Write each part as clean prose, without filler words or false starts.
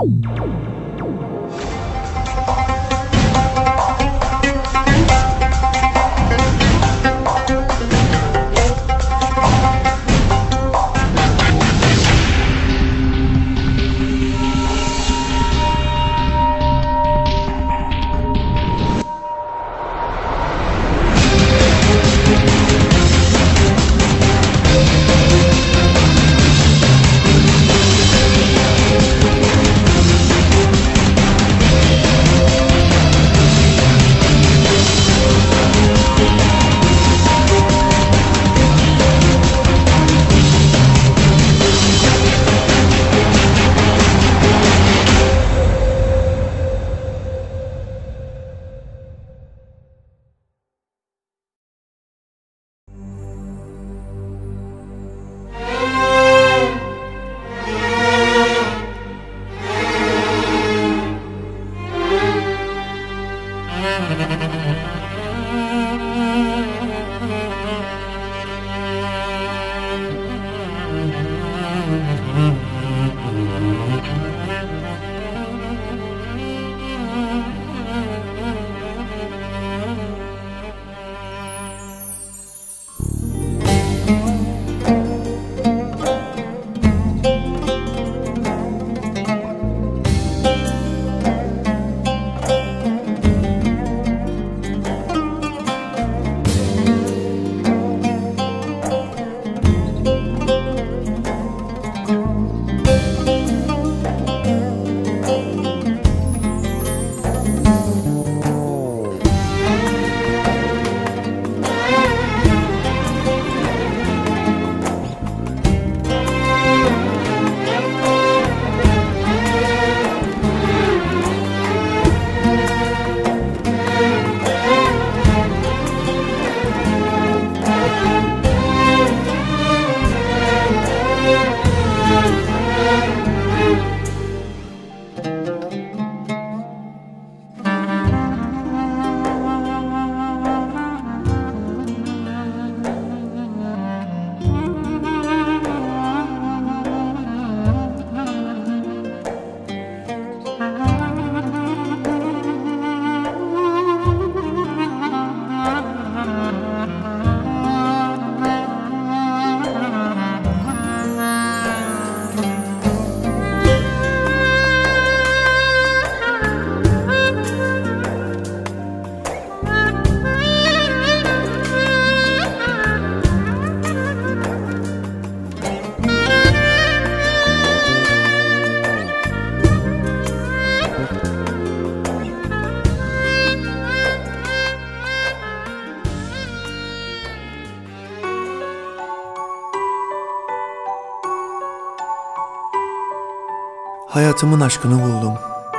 Hayatımın aşkını buldum.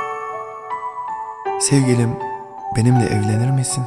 Sevgilim, benimle evlenir misin?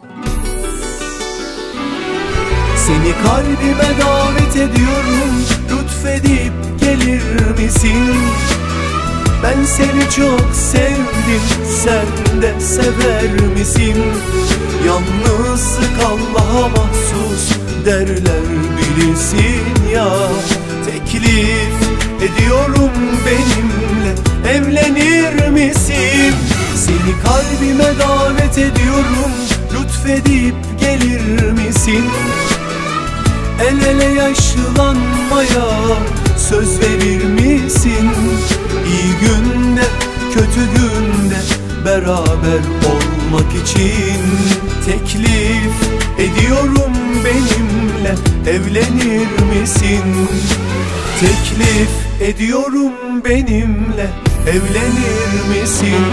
Seni kalbime davet ediyorum, lütfedip gelir misin? Ben seni çok sevdim, sen de sever misin? Yalnızlık Allah'a mahsus derler bilirsin ya. Teklif ediyorum, benimle evlenir misin? Seni kalbime davet ediyorum, lütfedip gelir misin? El ele yaşlanmaya söz verir misin? İyi günde, kötü günde beraber olmak için teklif ediyorum, benimle evlenir misin? Teklif ediyorum, benimle evlenir misin?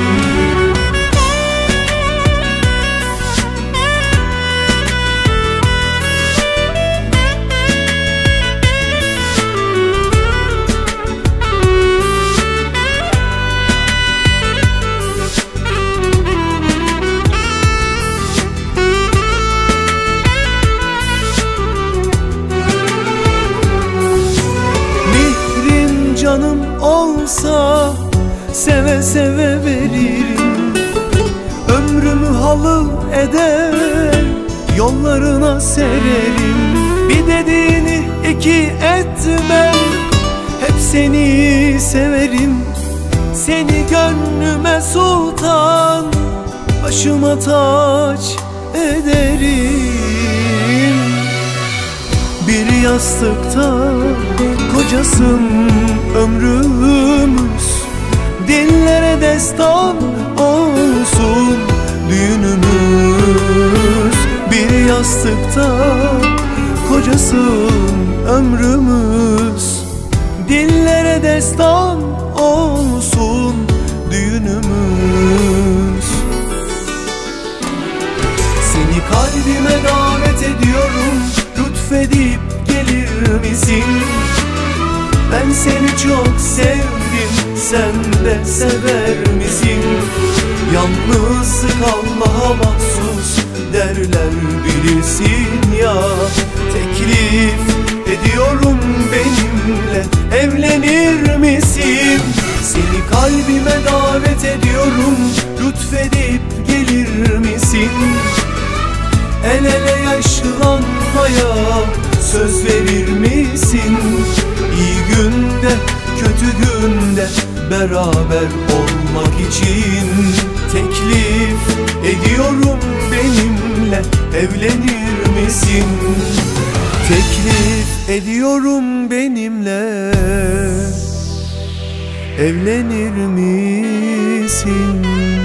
Canım olsa seve seve veririm, ömrümü halıl eder yollarına sererim. Bir dediğini iki etmem, hep seni severim. Seni gönlüme sultan, başıma taç ederim. Bir yastıkta kocasın ömrümüz, dillere destan olsun düğünümüz. Bir yastıkta kocasın ömrümüz, dillere destan olsun düğünümüz. Seni kalbime davet ediyorum, lütfedip gelir misin? Ben seni çok sevdim, sen de sever misin? Yalnız Allah'a mahsus derler bilirsin ya. Teklif ediyorum, benimle evlenir misin? Seni kalbime davet ediyorum, lütfedip gelir misin? El ele yaşlanmaya söz verir misin? İyi günde kötü günde beraber olmak için teklif ediyorum, benimle evlenir misin? Teklif ediyorum, benimle evlenir misin?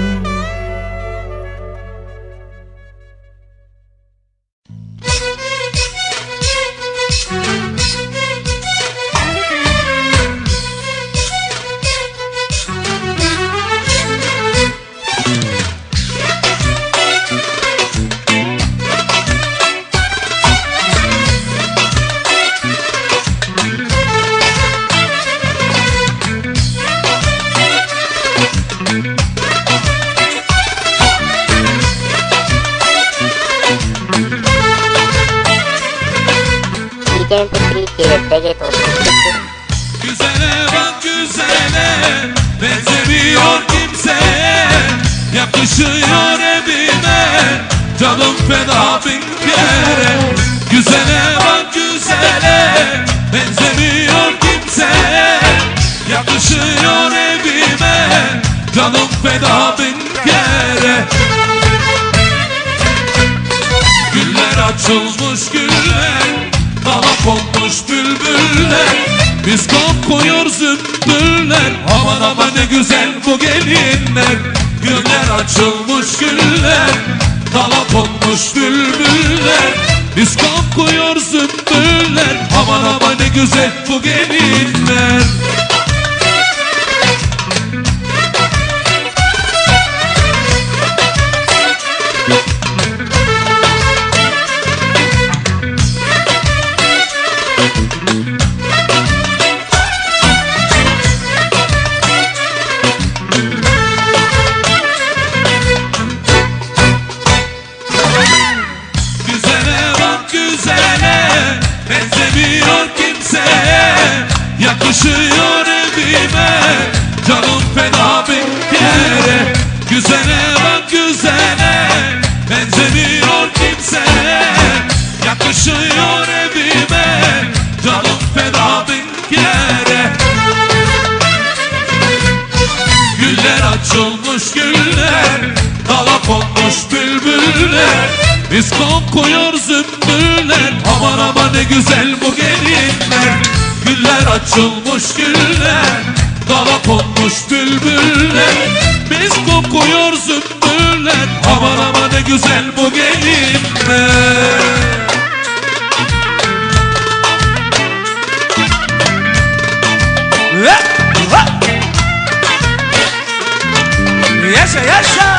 Güzele bak güzele, benzemiyor kimseye, yakışıyor evime, canım feda bin kere. Güzele bak güzele, benzemiyor kimseye, yakışıyor evime, canım feda bin kere. Güller açılmış güller, dala konmuş bülbüller, biz kokuyor zümbüller. Aman aman ne güzel bu gelinler. Güller açılmış güller, dala konmuş bülbüller, biz kokuyor zümbüller. Aman aman ne güzel bu gelinler. Yakışıyor evime, canım feda bin kere. Güzele bak güzele, benzemiyor kimseye, yakışıyor evime, canım feda bin kere. Güller açılmış güller, dala konmuş bülbüller, biz kokuyor zümbüller. Aman aman ne güzel bu gelinler. Güller açılmış güller, dala konmuş bülbüller, biz kokuyor zümbüller. Aman aman ne güzel bu gelinler. Yaşa yaşa.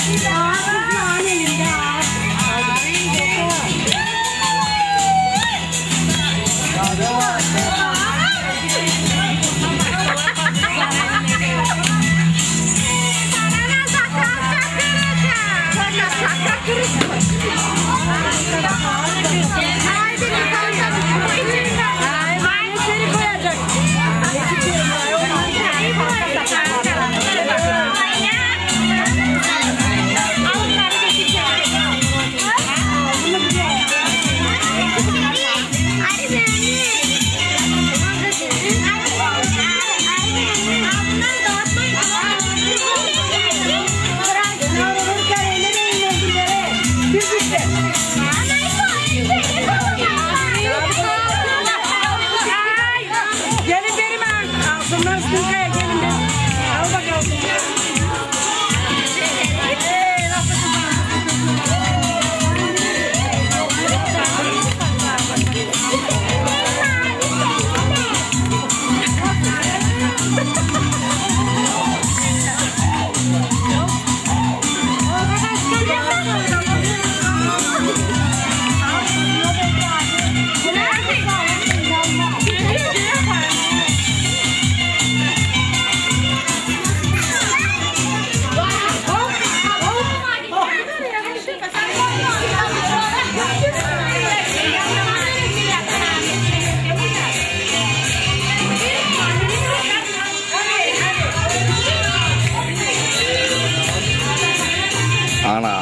Ana.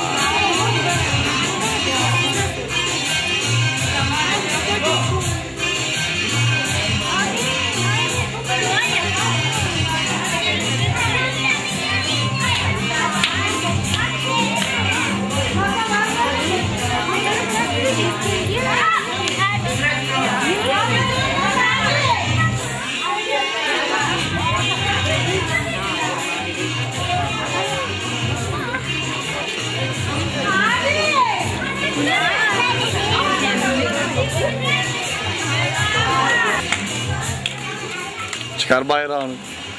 Çıkar bayrağını.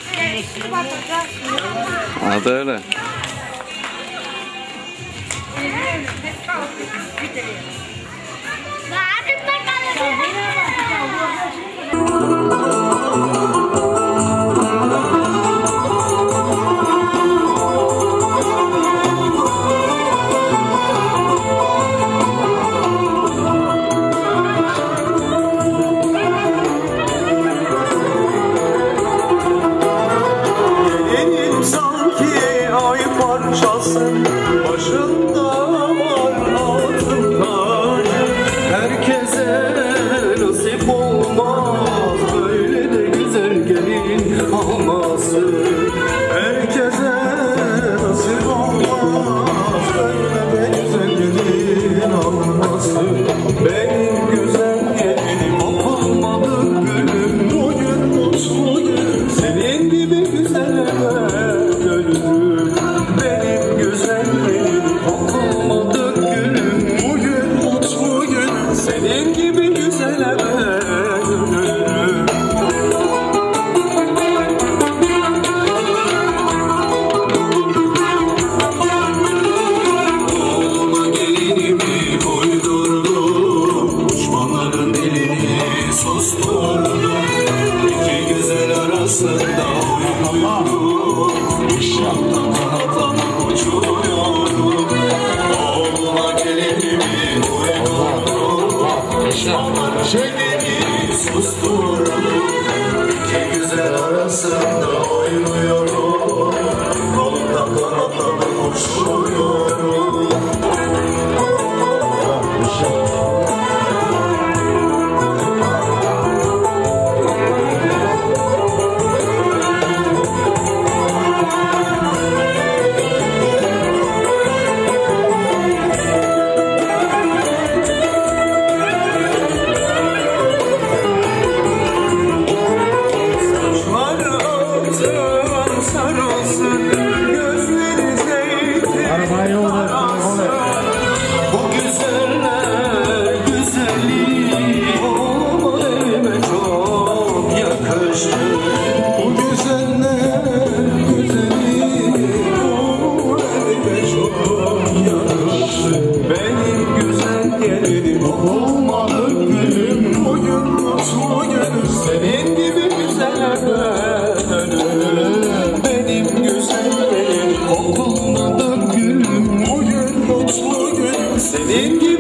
Hadi öyle. Başında var altında, herkese nasip olmaz böyle de güzel gelin alması. Herkese nasip olmaz böyle de güzel gelin alması. Benim güzel gelinim olmadı gülüm, bugün mutlu gün senin gibi güzel öldüm. Benim güzel gelinim olmadı gülüm, bugün mutlu gün senin gibi güzel öldüm. Oğluma gelinimi koydurdum, uçmanların elini susturdum. İki güzel arasında uyudum, ışıkta kanatlanıp uçuyorum. Oğluma gelinimi koydurdum, uçmanların elini susturdum. İki güzel arasında oynuyorum, kolumda kanatlanıp uçuyorum. Saçlar altı Senin gibi